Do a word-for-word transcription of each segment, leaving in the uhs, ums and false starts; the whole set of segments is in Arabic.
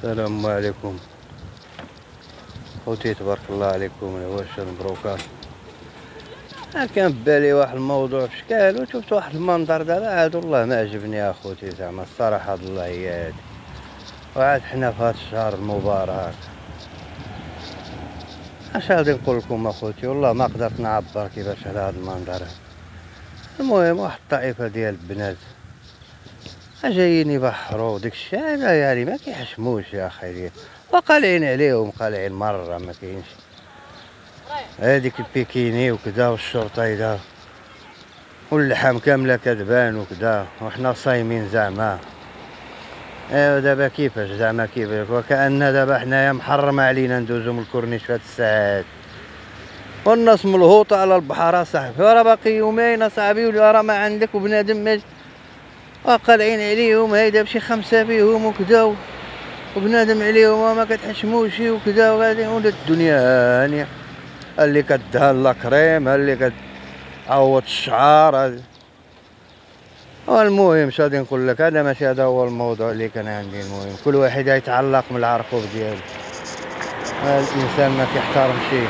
السلام عليكم خوتي، تبارك الله عليكم. واش مبروكات. كان ببالي واحد الموضوع في شكال وشفت واحد المنظر دابا عاد والله ما عجبني اخوتي، زعما الصراحه الله هي هادي. وعاد حنا في هاد الشهر المبارك، اش غادي نقول لكم اخوتي، والله ما قدرت نعبر كيفاش على هاد المنظر. المهم واحد الطائفه ديال البنات جايين يبحروا ديك الشيء هذا، يعني ما كيحشموش يا اخي، وقالعين عليهم قالعين مره ما كاينش هذيك البيكيني وكذا والشرطيده واللحم كامله كتبان وكذا، وحنا صايمين زعما. ايوا دابا كيفاش زعما كيفاش، وكأن دابا حنايا محرم علينا ندوزو من الكورنيش في هاد الساعات، والناس ملهوطه على البحر اصاحبي. راه باقي يومين اصاحبي ولا راه ما عندك وبنادم ما وقالعين عليهم هيدا بشي خمسه بيهم وكذا، وبنادم عليهم وما كتحشموش وكذا، وغادي ولا الدنيا هانيه. اللي كدهن لا كريم، اللي كتعوض الشعر. والمهم اش غادي نقول لك، هذا ماشي هذا هو الموضوع اللي كان عندي. المهم كل واحد يتعلق من العرقوب ديالو، الانسان ما كيحترمش.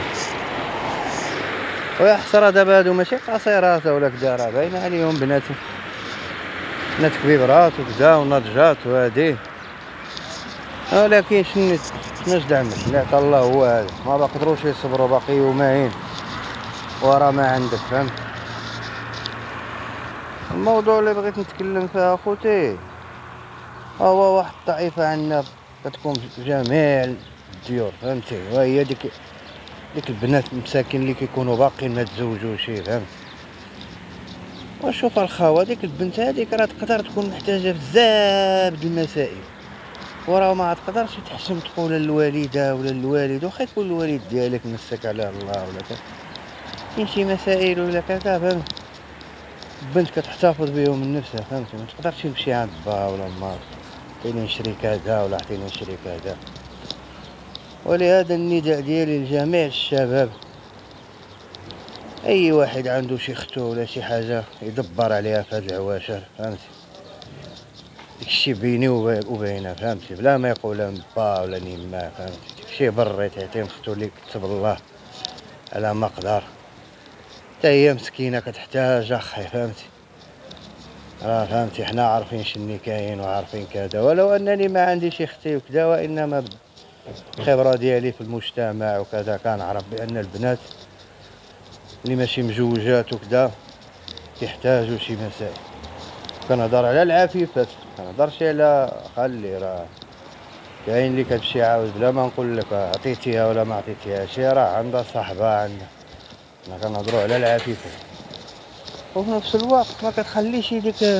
ويا حسره دابا هادو ماشي قصيرات ولا كذا، راه باينه عليهم بنات بنات كبيرات وكذا وناضجات وهادي، ولكن شنو نجدع من اللي عطا الله هو هذا. ما بقدروش يصبروا باقي يومين ورا ما عندك، فهمت. الموضوع اللي بغيت نتكلم فيه اخوتي هو واحد الطائفه عندنا كتكون في جميع الديور، فهمتي، وهي ديك ديك البنات المساكين اللي كيكونوا باقيين ما تزوجوش، فهمت. وشوف الخاوه ديك البنت هذيك راه تقدر تكون محتاجه بزاف د المسائل، وراه ما تقدرش تحشم تقول للوالده ولا للوالد، واخا يكون الوالد ديالك مسك على الله ولا كذا، كاين شي مسائل ولا كذا، فهمت. البنت كتحتفظ بهم من نفسها، فهمتي، ما تقدرش تمشي عند با ولا ما عطيني نشري كذا ولا عطيني نشري كذا. ولهذا النداء ديالي لجميع الشباب، اي واحد عنده شي ختو ولا شي حاجه يدبر عليها في هاد العواشر، فهمتي، داكشي بيني وبينها، فهمتي، بلا ما يقولها من با ولا نيما، فهمتي، داكشي بري تعطيه ختو اللي كتب الله على مقدار. حتى هي مسكينه كتحتاج اخي، فهمتي، راه فهمتي حنا عارفين شني كاين وعارفين كذا، ولو انني ما عنديش اختي وكذا، وانما الخبره ديالي في المجتمع وكذا كنعرف بان البنات اللي ماشي مجوجات وكذا كيحتاجوا شي مسائل. كنهضر على العفيفات، كنهضرش على خلي، راه كاين اللي كتمشي عاود بلا ما نقول لك عطيتيها ولا ما عطيتيهاش، راه عندها صاحبها عندها. حنا كنهضروا على العفيفات، وفي نفس الوقت ما كتخليش ديك ما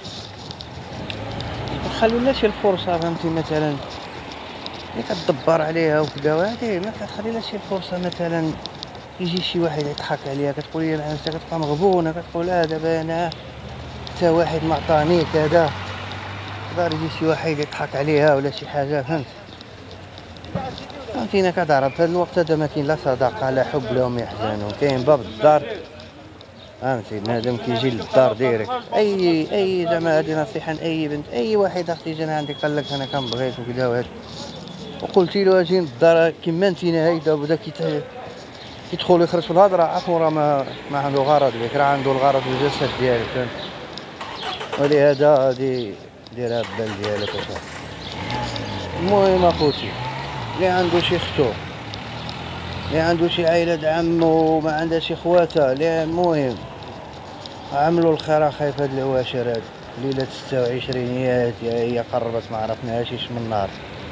كتخليلهاش الفرصه، فهمتي، مثلا اللي كتدبر عليها وكذا، وهادي ما كتخليلهاش الفرصه. مثلا يجي شي واحد يضحك عليها، كتقول لي انا كتبقى مغبونه، كتقول اه دابا انا حتى واحد ما عطاني كذا، يقدر يجي شي واحد يضحك عليها ولا شي حاجه، فهمت. فهمتينا، كتعرف في هذا الوقت هذا ما كاين لا صداقه لا حب لهم يحزنون، كاين باب الدار، فهمتي، بنادم كيجي للدار ديريكت. اي اي زعما هذه نصيحه لاي بنت، اي واحد اختي جا عندك قال لك انا كنبغيك وكذا وهذا، وقلتي له اجي للدار كيما انتينا هيدا، وبدا كيدخل يخرج في الهضره، عفوا راه ما ما عنده غرض بك، راه عنده الغرض بالجسد ديالك، فهمت. ولهذا غادي ديرها بالبال ديالك وصافي. المهم اخوتي، اللي عنده شي ختو، اللي عنده شي عائله عمو وما عندها شي خواتها، اللي المهم عملوا الخير اخي في هاد العواشر هاد. ليله ستة وعشرينيات هي قربت ما عرفناهاش من نهار،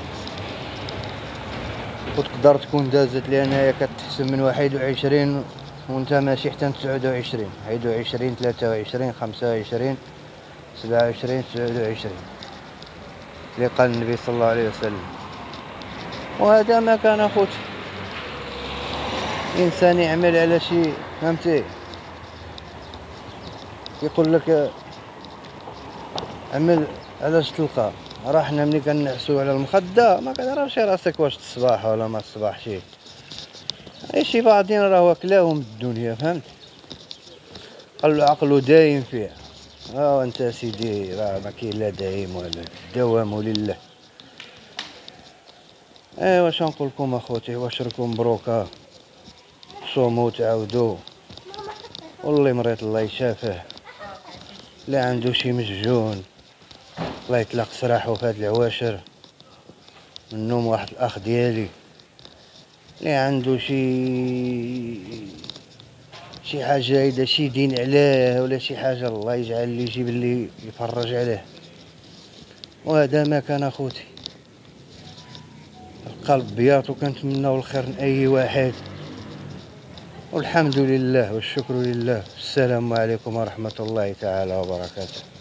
وتقدر تكون دازت لانها كتحسب من واحد وعشرين وانت ماشي حتى تسعة وعشرين، واحد وعشرين ثلاثة وعشرين خمسة وعشرين سبعة وعشرين تسعة وعشرين اللي قال النبي صلى الله عليه وسلم. وهذا ما كان اخوتي، انسان يعمل على شي، فهمتي، يقول لك عمل علاش تلقى، راه حنا ملي كنعسو على المخده ما كنعرفش راسك واش تصباح ولا ما تصباحش، اي شي بعضين راه واكلاهم الدنيا، فهمت. قال عقلو دايم فيه، ها انت سيدي راه ما كاين لا دايم ولا الدوام لله. ايوا واش نقول لكم اخوتي، واش راكم مبروكه، صوموا تعاودوا، واللي مريض الله يشافيه، لا عنده شي مسجون الله يطلق سراحو في هاد العواشر. منهم واحد الاخ ديالي اللي عنده شي شي حاجه، اذا شي دين عليه ولا شي حاجه الله يجعل اللي يجيب اللي يفرج عليه. وهذا ما كان اخوتي، القلب بياط وكنتمناو الخير لاي واحد، والحمد لله والشكر لله. السلام عليكم ورحمه الله تعالى وبركاته.